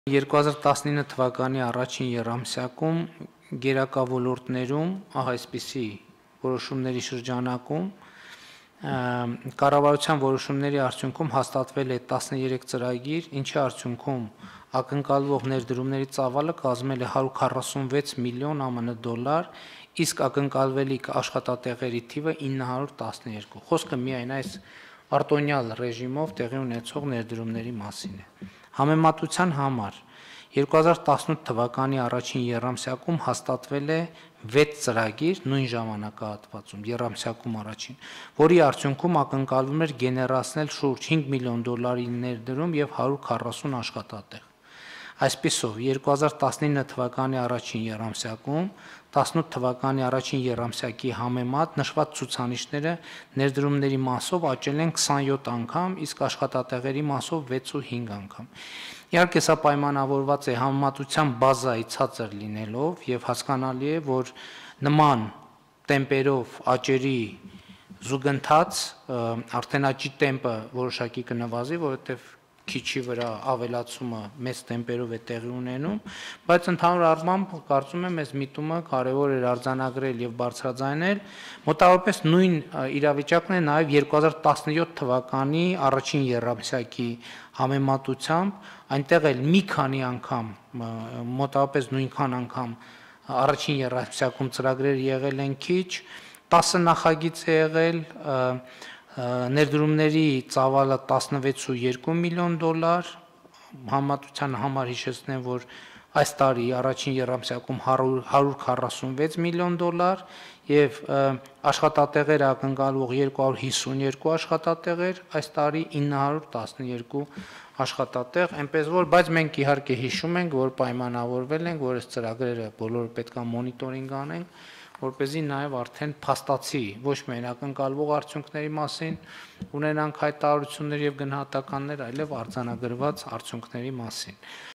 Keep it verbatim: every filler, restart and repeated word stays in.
երկու հազար տասնինը թվականի առաջին եռամսյակում գերակա ոլորտներում այսպիսի որոշումների շրջանակում կառավարության որոշումների արդյունքում հաստատվել է տասներեք ծրագիր, ինչի արդյունքում ակնկալվող ներդրումների ծավալը կազմել է հարյուր քառասունվեց միլիոն ԱՄՆ դոլար, իսկ ակնկալվելիք աշխատատեղերի թիվը ինը հարյուր տասներկու։ Խոսքը միայն այս արտոնյալ ռեժիմով տեղի ունեցող ներդրումների մասին է։ Համեմատության համար երկու հազար տասնութ թվականի առաջին եռամսյակում հաստատվել է վեց ծրագիր նույն ժամանակահատվածում եռամսյակում առաջին, որի արդյունքում ակնկալվում էր գեներացնել շուրջ հինգ միլիոն դոլարի ներդրում եւ հարյուր քառասուն աշխատատեղ։ Այսպիսով, երկու հազար տասնինը թվականի առաջին եռամսյակում տասնութ թվականի առաջին եռամսյակի համեմատ նշված ցուցանիշները ներդրումների մասով աճել են քսանյոթ անգամ, իսկ աշխատատեղերի մասով վեցուհինգ անգամ։ Իհարկե, սա պայմանավորված է համեմատության բազայի ցածր լինելով եւ հասկանալի է, որ նման տեմպերով աճերի զուգընթաց արդեն աճի տեմպը որոշակի կնվազի, որովհետեւ քիչի վրա ավելացումը մեծ տեմպերով է տեղի ունենում, բայց ընդհանուր առմամբ կարծում եմ այս միտումը կարևոր էր արձանագրել եւ բարձրաձայնել, մոտավորապես նույն իրավիճակն է նաեւ երկու հազար տասնյոթ թվականի առաջին եռամսյակի համեմատությամբ, այնտեղ էլ մի քանի անգամ մոտավորապես նույնքան անգամ առաջին եռամսյակում ծրագրերը եղել են քիչ, տասը նախագիծ է եղել, ներդրումների ծավալը տասնվեցուերկու միլիոն դոլար, համեմատության համար հիշեցնեմ, որ այս տարի առաջին եռամսյակում հարյուր քառասունվեց միլիոն դոլար եւ աշխատատեղերը ակնկալվող երկու հարյուր հիսուներկու աշխատատեղեր, այս տարի ինը հարյուր տասներկու աշխատատեղ, այնպես որ, բայց մենք իհարկե հիշում ենք, որ պայմանավորվել ենք, որ այս ծրագրերը բոլորը պետք է մոնիտորինգ անենք, որպեսզի նաև արդեն փաստացի ոչ միայն ակնկալվող արդյունքների մասին ունենանք հայտարարություններ եւ գնահատականներ, այլև արձանագրված արդյունքների մասին։